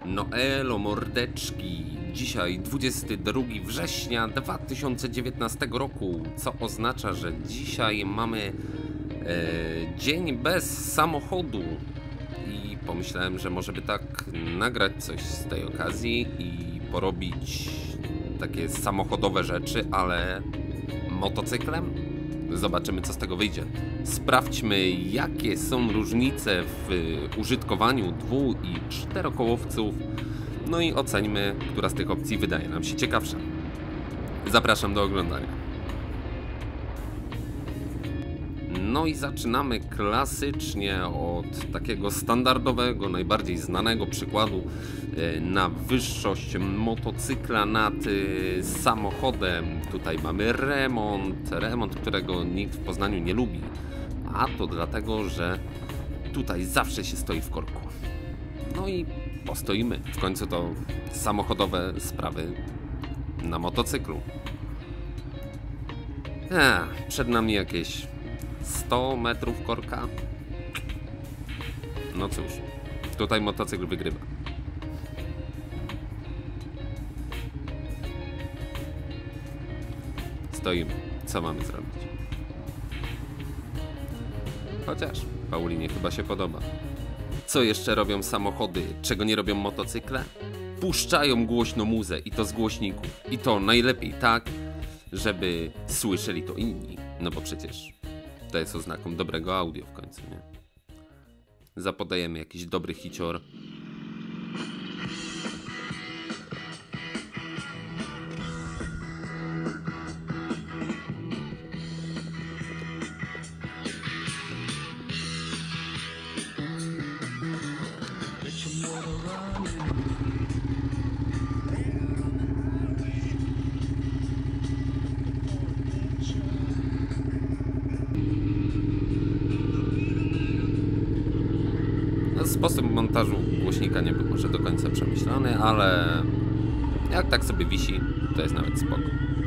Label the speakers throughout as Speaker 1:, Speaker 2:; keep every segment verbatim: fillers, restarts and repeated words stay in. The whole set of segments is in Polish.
Speaker 1: No elo mordeczki, dzisiaj dwudziestego drugiego września dwa tysiące dziewiętnastego roku, co oznacza, że dzisiaj mamy e, dzień bez samochodu i pomyślałem, że może by tak nagrać coś z tej okazji i porobić takie samochodowe rzeczy, ale motocyklem? Zobaczymy, co z tego wyjdzie. Sprawdźmy, jakie są różnice w użytkowaniu dwu- i czterokołowców. No i oceńmy, która z tych opcji wydaje nam się ciekawsza. Zapraszam do oglądania. No i zaczynamy klasycznie od takiego standardowego, najbardziej znanego przykładu na wyższość motocykla nad samochodem. Tutaj mamy remont, remont, którego nikt w Poznaniu nie lubi, a to dlatego, że tutaj zawsze się stoi w korku. No i postoimy, w końcu to samochodowe sprawy na motocyklu. A, przed nami jakieś sto metrów korka. No cóż, tutaj motocykl wygrywa. Stoimy. Co mamy zrobić? Chociaż Paulinie chyba się podoba. Co jeszcze robią samochody, czego nie robią motocykle? Puszczają głośno muzę i to z głośników. I to najlepiej tak, żeby słyszeli to inni. No bo przecież to jest oznaką dobrego audio w końcu, nie? Zapodajemy jakiś dobry hicior. Sposób montażu głośnika nie był może do końca przemyślany, ale jak tak sobie wisi, to jest nawet spoko.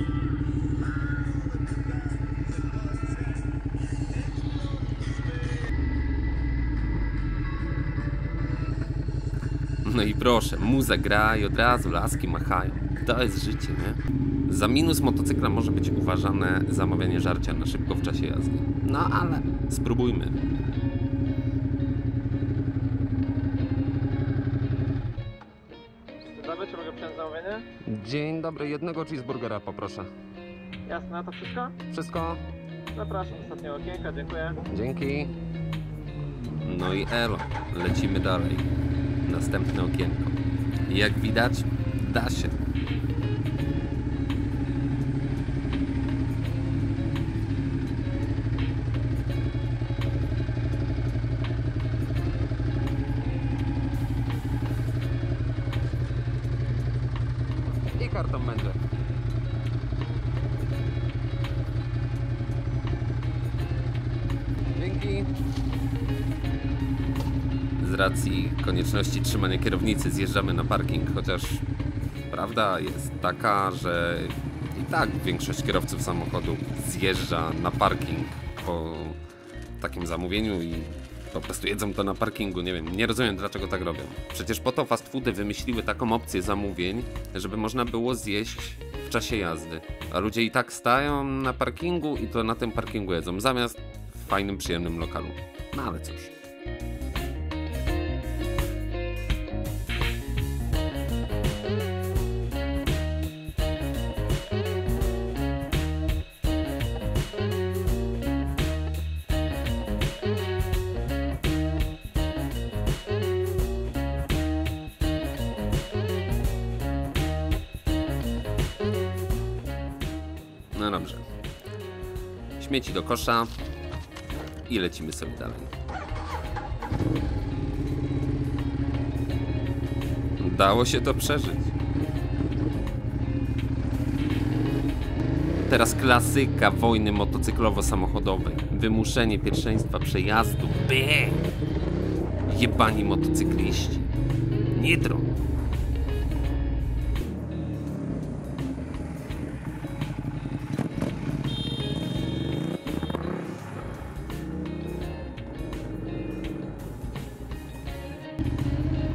Speaker 1: No i proszę, muza gra i od razu laski machają. To jest życie, nie? Za minus motocykla może być uważane zamawianie żarcia na szybko w czasie jazdy. No ale spróbujmy.
Speaker 2: Czy mogę przyjąć zamówienie?
Speaker 1: Dzień dobry, jednego cheeseburgera poproszę.
Speaker 2: Jasne, to wszystko?
Speaker 1: Wszystko?
Speaker 2: Zapraszam do ostatniego okienka, dziękuję.
Speaker 1: Dzięki. No i elo, lecimy dalej. Następne okienko. Jak widać, da się. I kartą będzie. Dzięki. Z racji konieczności trzymania kierownicy zjeżdżamy na parking, chociaż prawda jest taka, że i tak większość kierowców samochodów zjeżdża na parking po takim zamówieniu i po prostu jedzą to na parkingu. Nie wiem, nie rozumiem, dlaczego tak robią. Przecież po to fast foody wymyśliły taką opcję zamówień, żeby można było zjeść w czasie jazdy. A ludzie i tak stają na parkingu i to na tym parkingu jedzą, zamiast w fajnym, przyjemnym lokalu. No ale cóż. No dobrze. Śmieci do kosza i lecimy sobie dalej. Dało się to przeżyć. Teraz klasyka wojny motocyklowo-samochodowej. Wymuszenie pierwszeństwa przejazdu. Bee! Jebani motocykliści. Nie drą.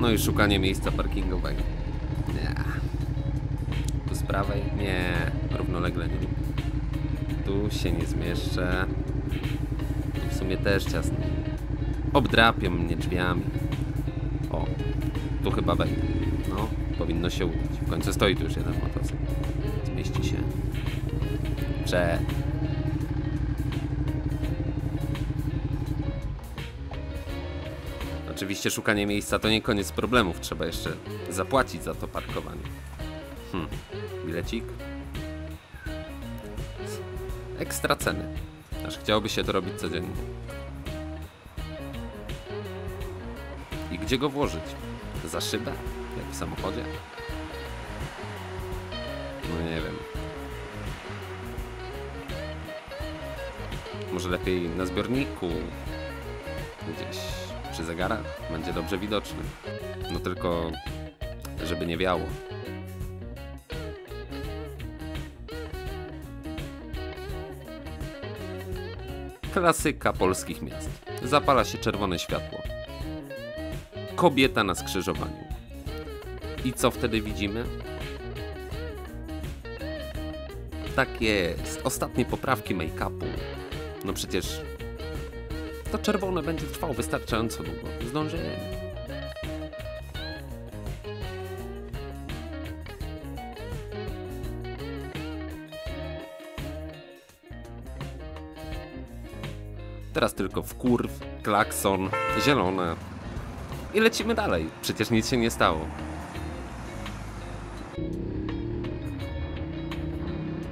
Speaker 1: No i szukanie miejsca parkingowego. Nie. Tu z prawej? Nie. Równolegle nie. Tu się nie zmieszczę. Tu w sumie też ciasno. Obdrapią mnie drzwiami. O, tu chyba wejdę. No, powinno się udać. W końcu stoi tu już jeden motocykl. Zmieści się. Cze. Oczywiście szukanie miejsca to nie koniec problemów. Trzeba jeszcze zapłacić za to parkowanie. Hmm. Bilecik. Ekstra ceny. Aż chciałoby się to robić codziennie. I gdzie go włożyć? Za szybę? Jak w samochodzie? No nie wiem. Może lepiej na zbiorniku? Gdzieś przy zegarach? Będzie dobrze widoczny. No tylko, żeby nie wiało. Klasyka polskich miast. Zapala się czerwone światło. Kobieta na skrzyżowaniu. I co wtedy widzimy? Tak jest. Ostatnie poprawki make-upu. No przecież to czerwone będzie trwało wystarczająco długo. Zdążymy. Teraz tylko wkurw, klakson, zielone. I lecimy dalej. Przecież nic się nie stało.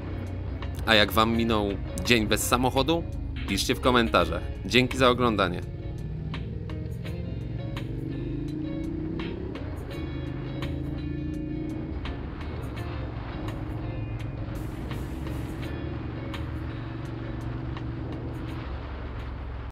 Speaker 1: A jak wam minął dzień bez samochodu? Piszcie w komentarzach. Dzięki za oglądanie.